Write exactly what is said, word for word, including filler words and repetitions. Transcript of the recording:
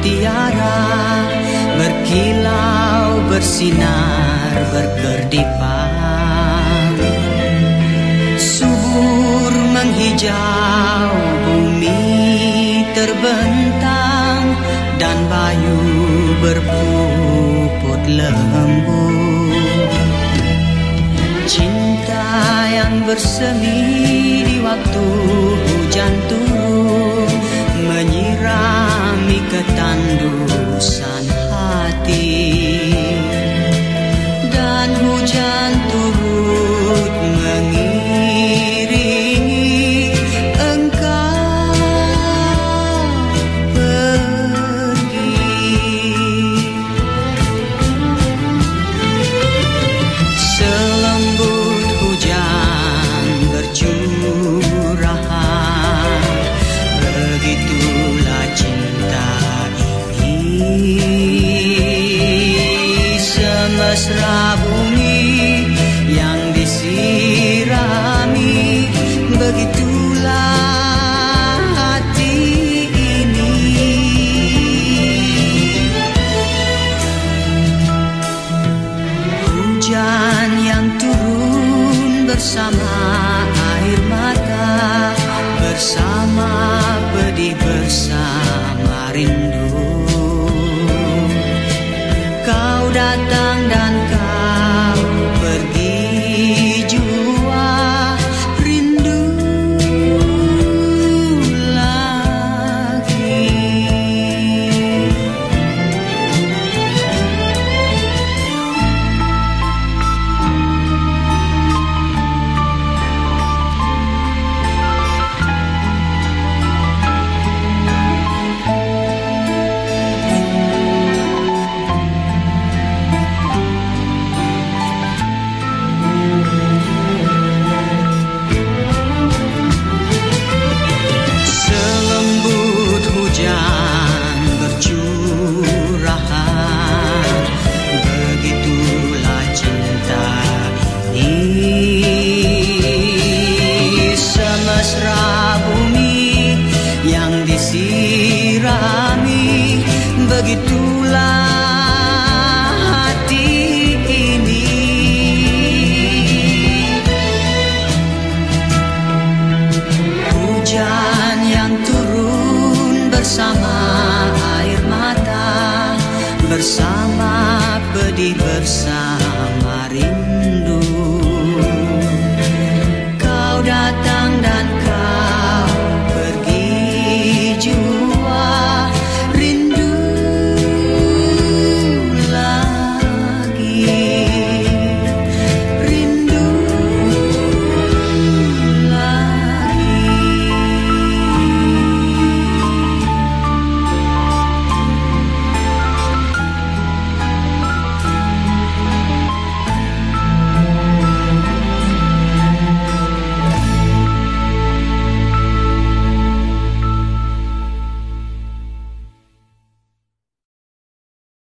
mutiara, berkilau, bersinar, berkerdipan. Subur menghijau, bumi terbentang, dan bayu berpuput lembut. Cinta yang bersemi di waktu hujan turun, menyirami ketandusan hati. Dan hujan turut mengiringi engkau pergi. Selembut hujan bercurahan, begitulah cinta ini. Semesra bumi yang disirami, begitulah hati ini. Hujan yang turun bersama air mata, bersama pedih, bersama rindu. Kau datang dan kau pergi jua, rindu lagi. Selembut hujan bercurahan, begitulah cinta ini. Semesra bumi yang disirami, begitulah hati ini. Hujan yang turun bersama air mata, bersama pedih, bersama